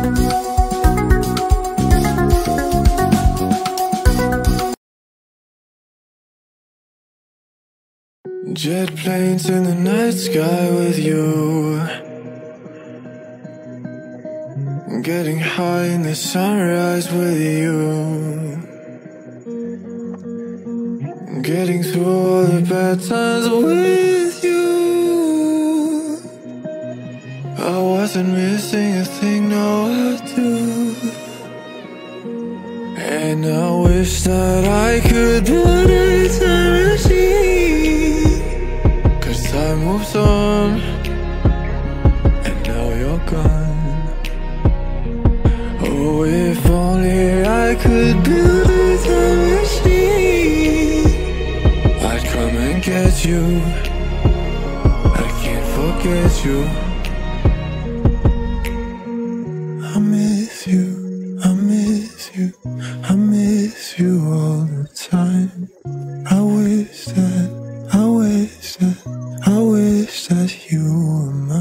Jet planes in the night sky with you, getting high in the sunrise with you, getting through all the bad times with you. I wasn't missing a thing, no I do. And I wish that I could put a time machine, 'cause time moves on, and now you're gone. Oh, if only I could build a time machine, I'd come and get you. I can't forget you. I miss you, I miss you, I miss you all the time. I wish that you were mine.